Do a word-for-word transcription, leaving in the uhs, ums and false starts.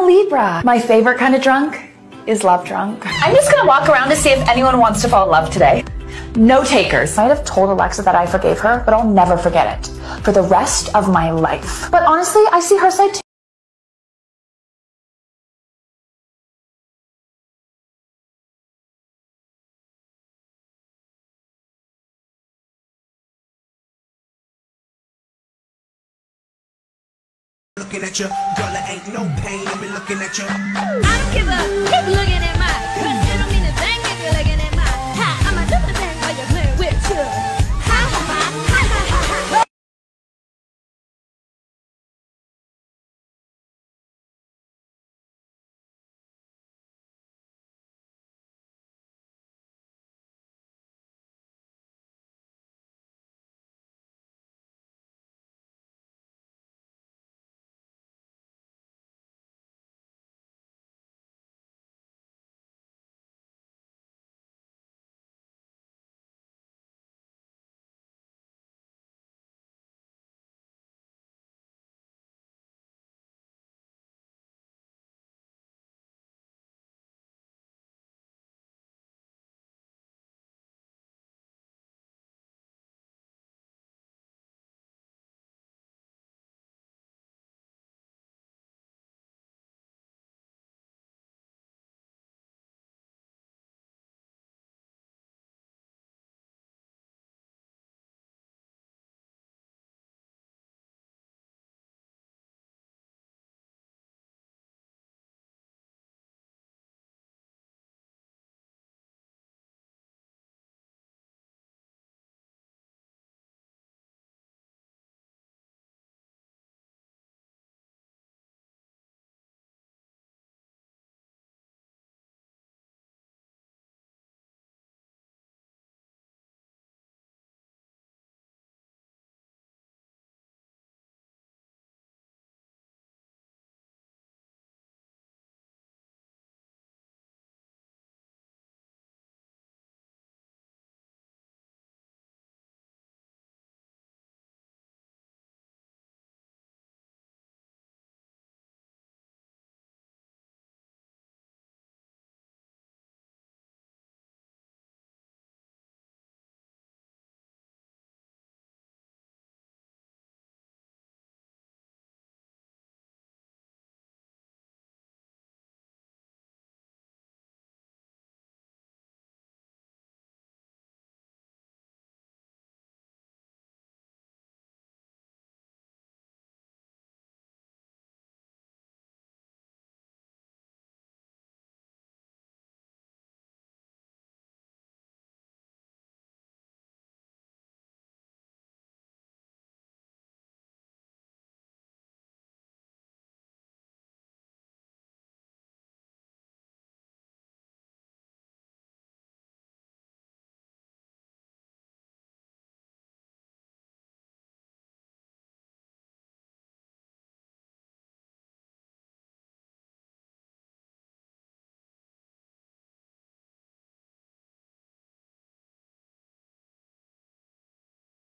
a Libra. My favorite kind of drunk is love drunk. I'm just gonna walk around to see if anyone wants to fall in love today. No takers. I might have told Alexa that I forgave her, but I'll never forget it for the rest of my life. But honestly, I see her side too. Looking at you, girl, there ain't no pain in me looking at you. I don't give a keep looking at my, cause it don't mean a thing if you're looking at my. Ha, I'ma do the thing while you're playing with you.